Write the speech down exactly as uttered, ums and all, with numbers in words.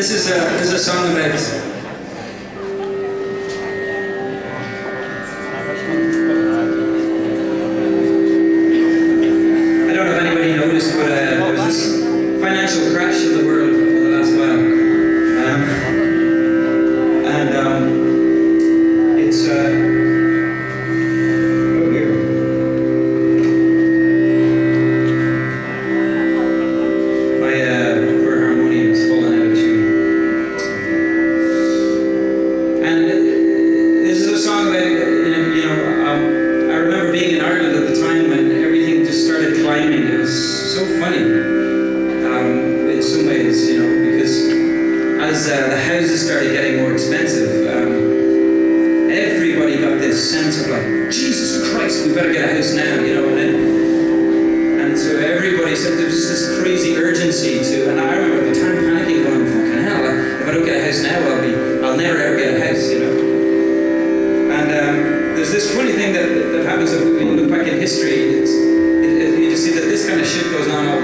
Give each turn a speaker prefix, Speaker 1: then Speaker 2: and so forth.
Speaker 1: this is a this is a song about I don't know if anybody noticed, but uh, there was this financial crash in the world over the last while, um, and um, it's uh, oh here. My uh, poor harmonium is falling out of tune. And this is a song about, you know, um, I remember being in Ireland at the time when everything just started climbing. It was so funny, um, in some ways, you know, because as uh, the houses started getting more expensive, um, everybody got this sense of like, Jesus Christ, we better get a house now, you know, and then, and so everybody said there was just this crazy urgency to, and I remember at the time panicking, going, fucking hell, if I don't get a house now, I'll be, I'll never ever get a house, you know. And um, there's this funny thing that, that happens when you look back in history. It's, it, it, you just see that this kind of shit goes on all